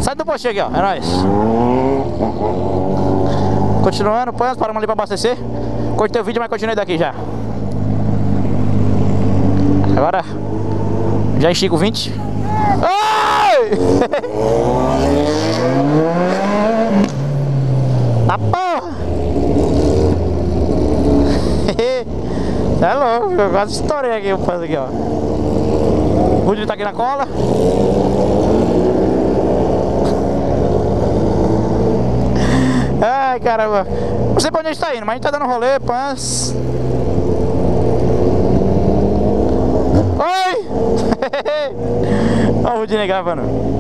Sai do postinho aqui, ó. É nóis. Continuando, paramos ali pra abastecer. Cortei o vídeo, mas continuei daqui já. Agora já estico 20. Ai! Tá porra! É louco, eu quase estourei aqui o pano aqui, ó. O Rudy tá aqui na cola. Ai, caramba. Não sei pra onde a gente tá indo, mas a gente tá dando rolê, pãs. Oi! Olha o Rudinei gravando.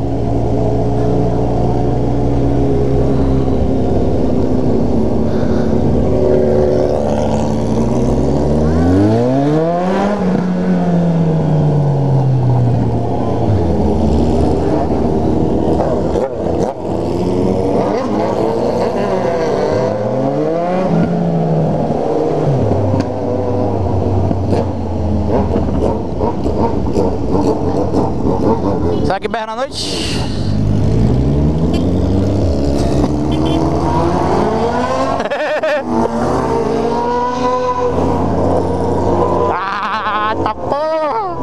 Será que berra na noite? Ah, tá porra!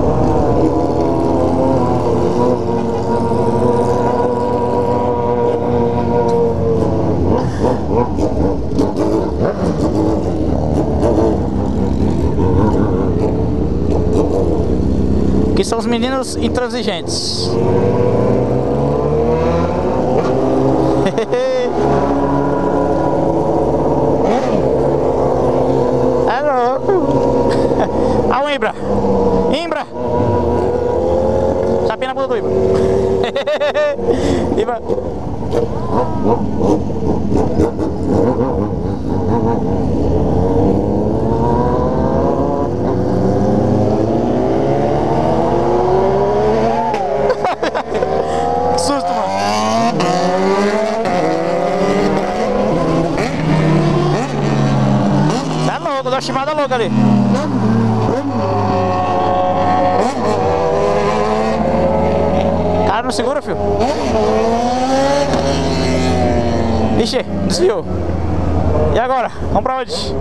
Que são os meninos intransigentes. É louco. Ah, o Imbra. Imbra. Chapinha na bunda do Imbra. Imbra. Susto, mano. Tá louco, deu uma chimada louca ali. Cara, não segura, filho. Ixi, desviou. E agora? Vamos pra onde?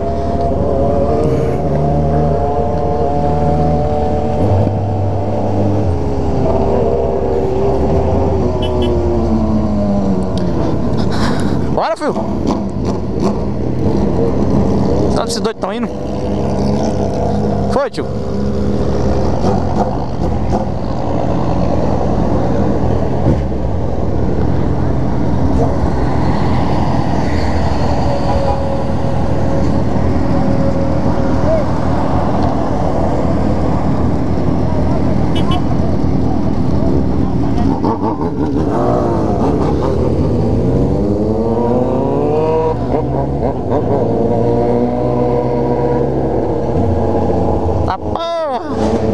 Bora, filho! Sabe esses doidos estão indo? Foi, tio! Tá porra!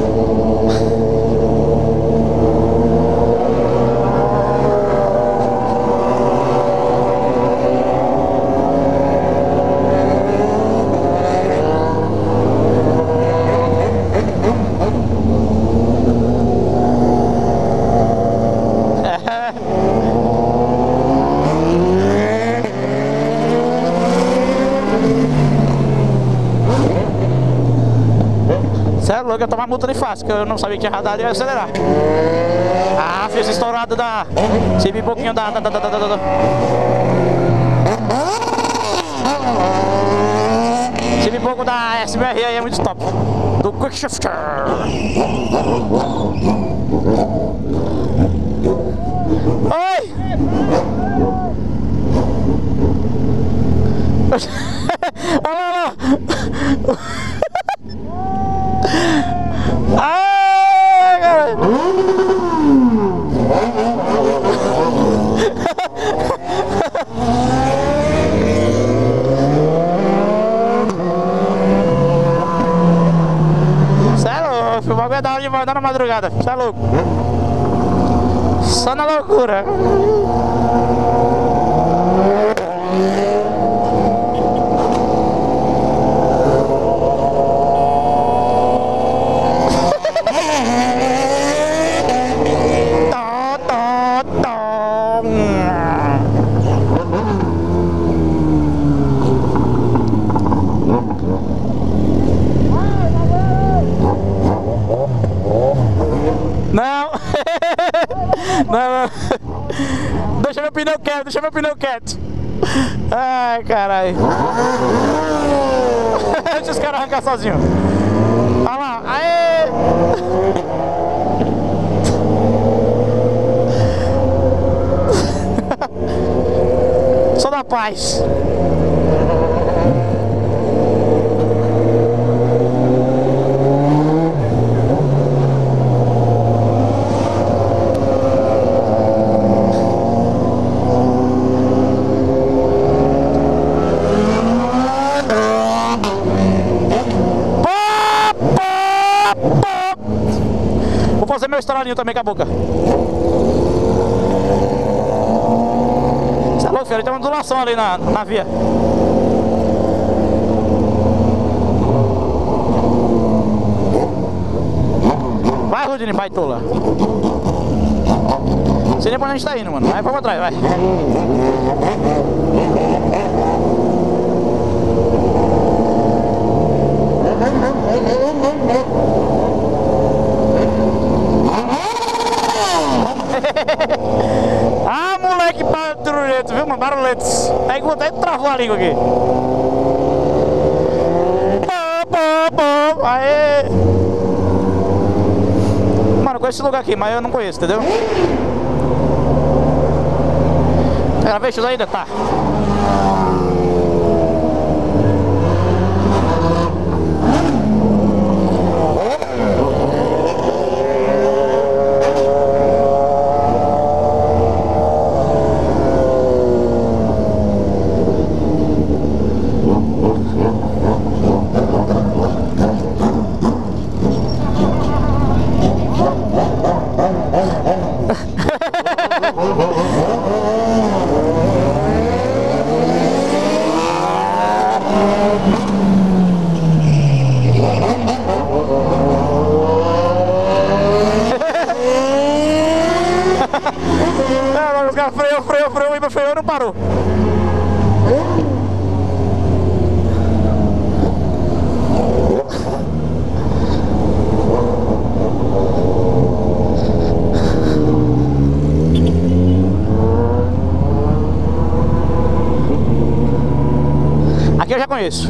Cê é louco, eu tomar multa de fácil, que eu não sabia que tinha radar e ia acelerar. Ah, filho, esse estourado da... Esse pipoquinho da... Esse pipoco da SBR aí é muito top. Do Quick Shifter. Oi! Olha lá! Ai, cara! Cê é louco, o bagulho é da hora de mandar na madrugada. Cê é louco. Só na loucura. Não. Deixa meu pneu quieto, deixa meu pneu quieto. Ai, caralho. Deixa os caras arrancar sozinho. Olha lá, aê! Só da paz. Vou fazer meu estralinho também com a boca. Você é louco, filho? Tem uma ondulação ali na via. Vai, Rudine, vai, tola. Não sei nem pra onde a gente tá indo, mano. Vai pra trás, vai. Ah, moleque barulhento, viu, mano? Barulhentos. Aí que até travou a língua aqui. Aê! Mano, eu conheço esse lugar aqui, mas eu não conheço, entendeu? Gravei isso ainda? Tá. Os caras freou e meu freio não parou. Aqui eu já conheço.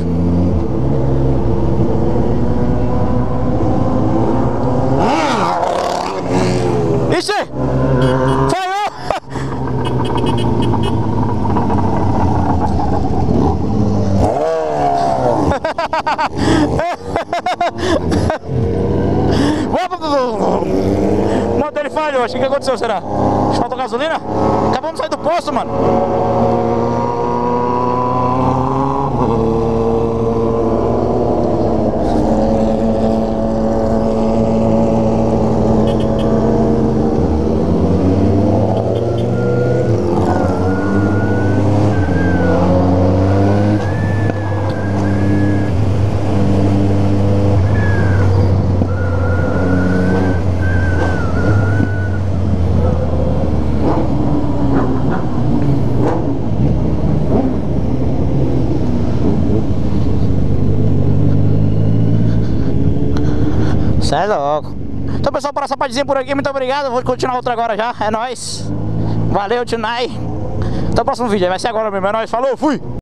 Ixi! Falhou! O motor dele falhou, acho que o que aconteceu, será? Faltou gasolina? Acabamos de sair do posto, mano. Cê é louco. Então, pessoal, por essa partezinha por aqui, muito obrigado. Vou continuar outra agora já. É nóis. Valeu, Tunai. Até o próximo vídeo. Vai ser agora mesmo. É nóis. Falou, fui.